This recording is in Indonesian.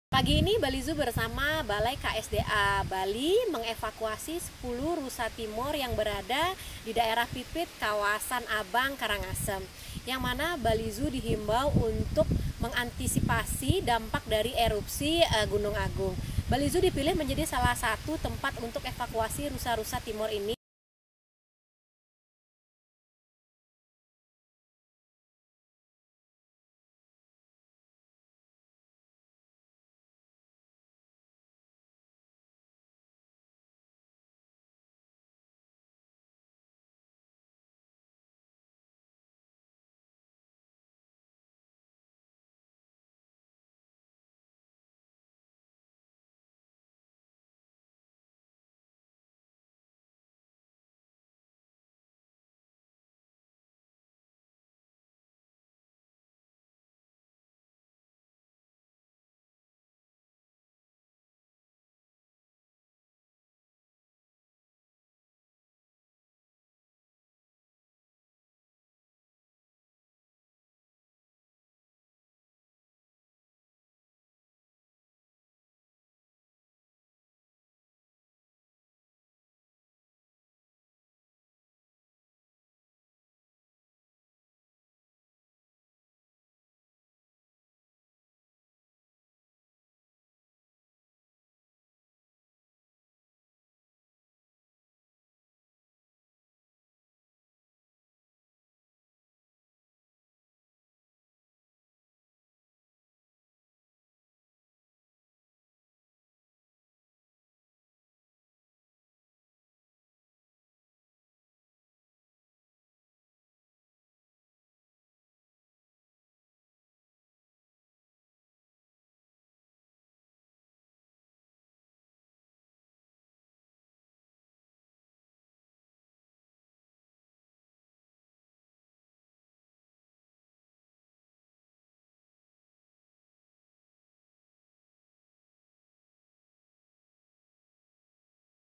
Pagi ini Bali Zoo bersama Balai KSDA Bali mengevakuasi 10 rusa Timor yang berada di daerah Pidpid kawasan Abang Karangasem, yang mana Bali Zoo dihimbau untuk mengantisipasi dampak dari erupsi Gunung Agung. Bali Zoo dipilih menjadi salah satu tempat untuk evakuasi rusa-rusa Timor ini